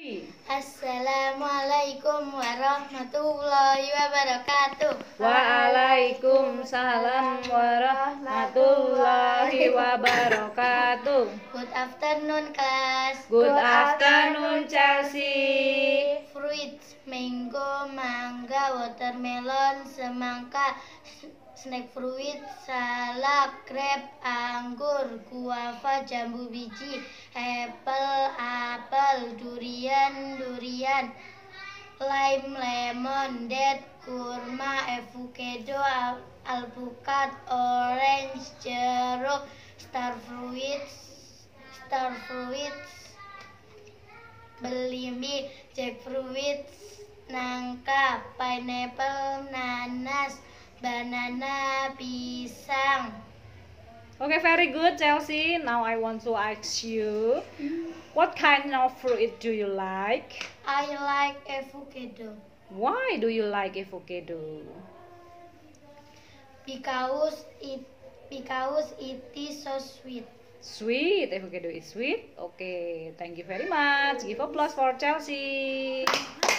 Assalamualaikum warahmatullahi wabarakatuh. Waalaikumsalam warahmatullahi wabarakatuh. Good afternoon class. Good afternoon Chelsea. Fruits: mango, mangga, watermelon, semangka, snack fruit, salak, grape, anggur, guava, jambu biji, apel, durian, lime, lemon, date, kurma, avocado, alpukat, orange, jeruk, star fruits, belimbing, jackfruit, nangka, pineapple, nanas, banana, pisang. Okay, very good Chelsea. Now I want to ask you, what kind of fruit do you like? I like avocado Why do you like avocado? because it is so sweet. Sweet, avocado is sweet. Okay, thank you very much. Give applause for Chelsea.